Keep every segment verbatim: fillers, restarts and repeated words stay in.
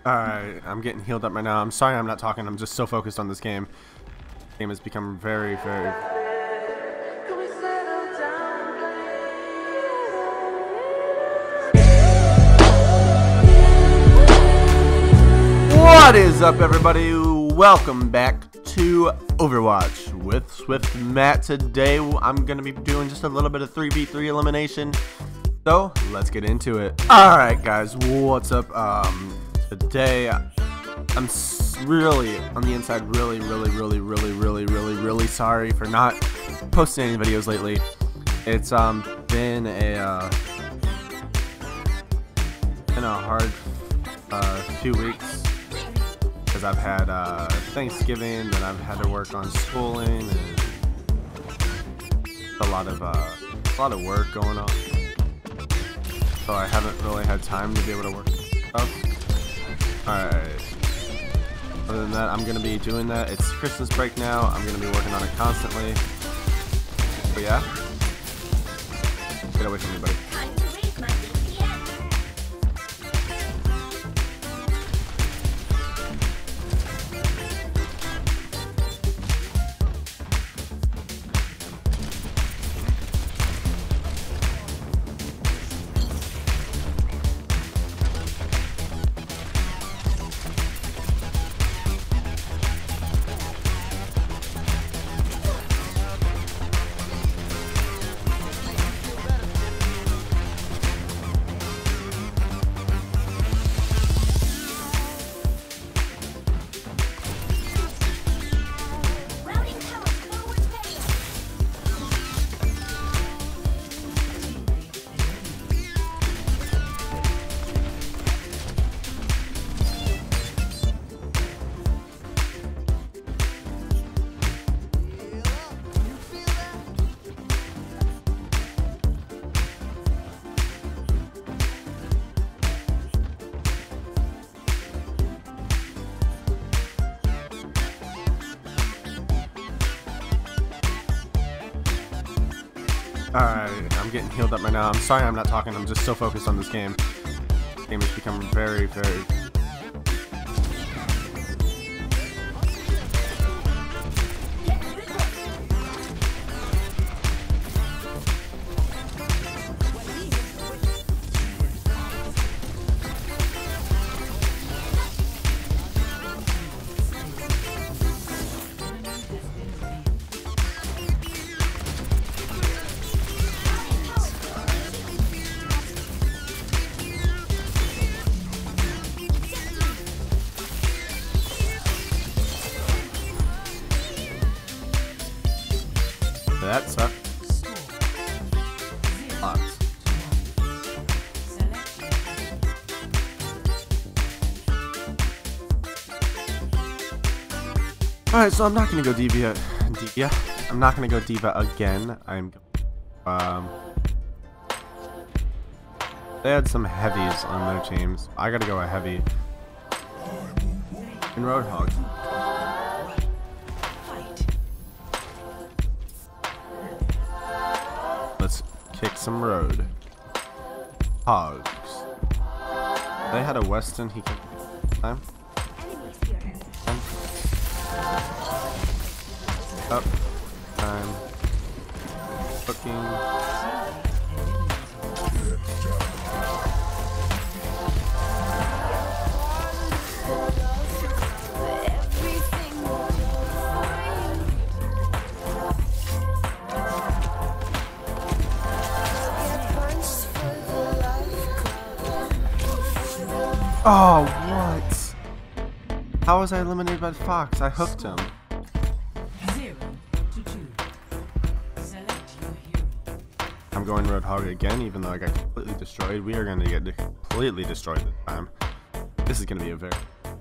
Alright, I'm getting healed up right now. I'm sorry I'm not talking. I'm just so focused on this game. This game has become very, very... What is up, everybody? Welcome back to Overwatch with Swift Matt. Today I'm going to be doing just a little bit of three v three elimination. So, let's get into it. Alright guys, what's up? Um... Today, I'm really, on the inside, really, really, really, really, really, really, really sorry for not posting any videos lately. It's um been a uh, been a hard uh, few weeks because I've had uh, Thanksgiving, and I've had to work on schooling, and a lot of uh, a lot of work going on. So I haven't really had time to be able to work stuff. Alright, other than that, I'm going to be doing that. It's Christmas break now. I'm going to be working on it constantly. But yeah, get away from me, buddy. Alright, I'm getting healed up right now. I'm sorry I'm not talking. I'm just so focused on this game. This game has become very, very... That sucks. Lots. Alright, so I'm not gonna go D.Va. D.Va. I'm not gonna go D.Va again. I'm um they had some heavies on their teams. I gotta go a heavy. In Roadhog. Let's kick some road. Hogs. They had a Weston he could time. Up. Time. Cooking. Oh, what? How was I eliminated by Fox? I hooked him. Zero to two. Select your hero. I'm going Roadhog again, even though I got completely destroyed. We are going to get completely destroyed this time. This is going to be a very...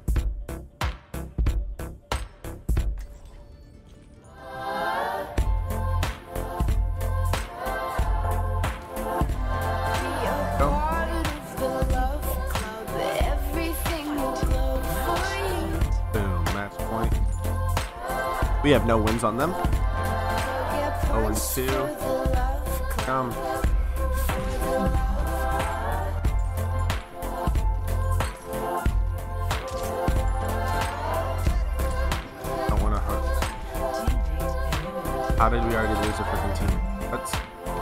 We have no wins on them. oh and two. Come. How did we already lose a freaking team? Let's.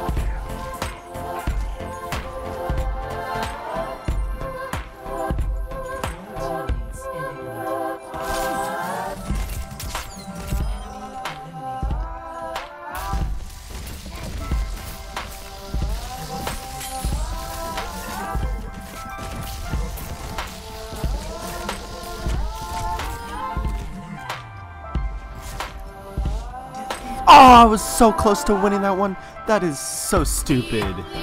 Oh, I was so close to winning that one. That is so stupid.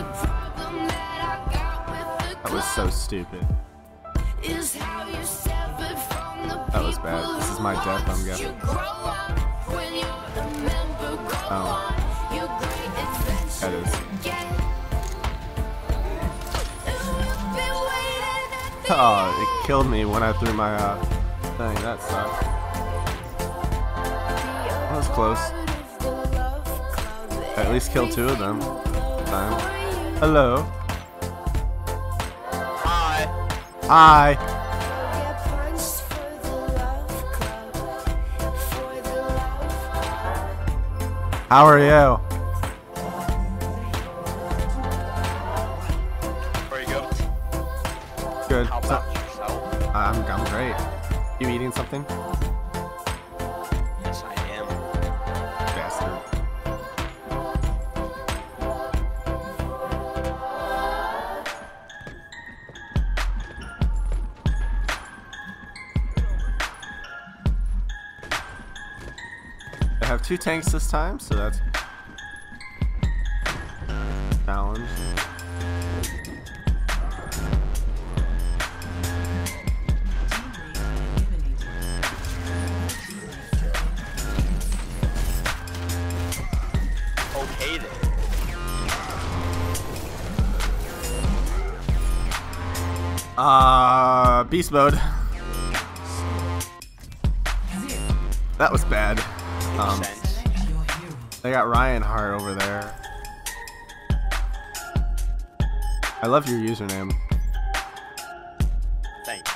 That was so stupid. That was bad. This is my death, I'm guessing. Oh. That is. Oh, it killed me when I threw my uh, thing. That sucked. That was close. At least kill two of them. Time. Hello. Hi. Hi. How are you? Very good. Good. How So, about yourself? I'm, I'm great. You eating something? Yes, I am. Bastard. I have two tanks this time, so that's challenge. Okay then. Uh, beast mode. That was bad. Um, Makes sense. they got Ryan Hart over there. I love your username. Thank you.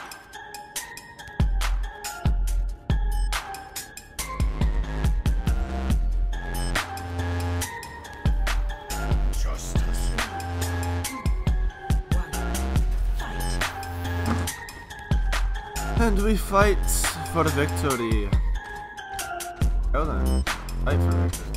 And we fight for victory. Go then. Fight for victory.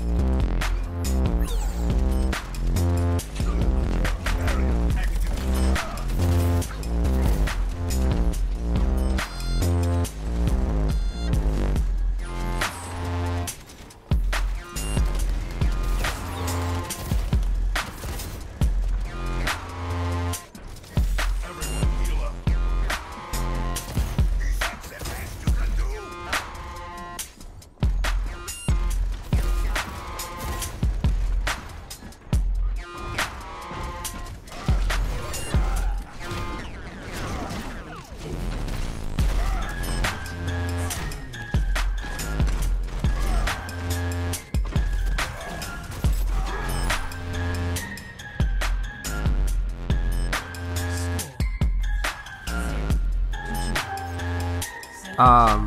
Um.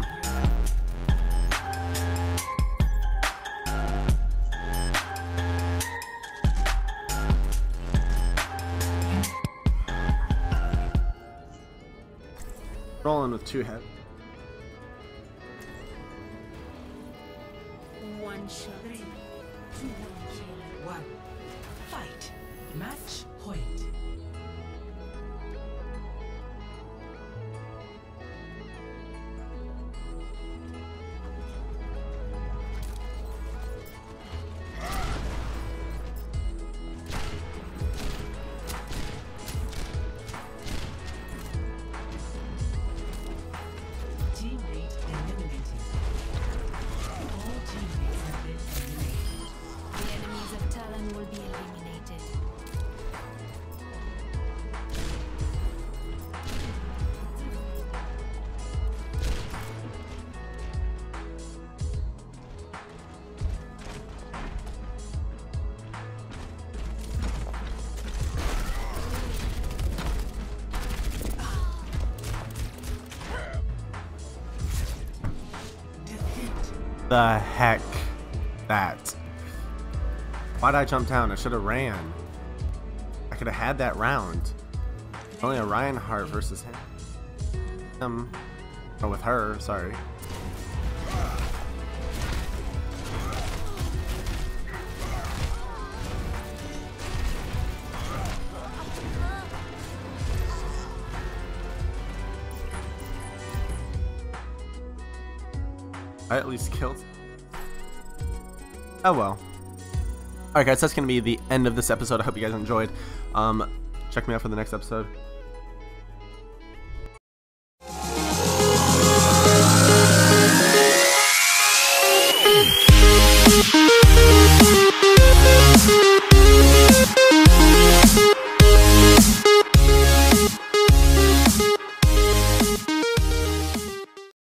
Rolling with two head. One shot. Three, two, one. Fight. Match point. Teammate eliminated. All teammates have been eliminated. The enemies of Talon will be eliminated. The heck that Why'd I jump down? I should have ran. I could have had that round. Only a Reinhardt versus him. Um, oh, with her, sorry. I at least killed. Oh well. Alright guys, that's going to be the end of this episode. I hope you guys enjoyed. Um, check me out for the next episode.